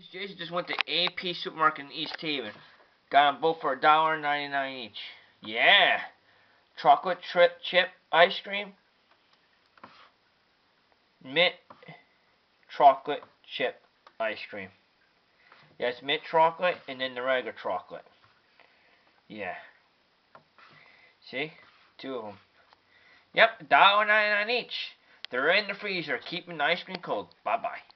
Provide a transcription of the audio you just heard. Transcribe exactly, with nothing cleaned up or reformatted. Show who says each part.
Speaker 1: Jason just went to A P Supermarket in East Haven. Got them both for a dollar ninety-nine each. Yeah. Chocolate trip chip ice cream. Mint chocolate chip ice cream. Yes, mint chocolate and then the regular chocolate. Yeah. See? Two of them. Yep, a dollar ninety-nine each. They're in the freezer, keeping the ice cream cold. Bye-bye.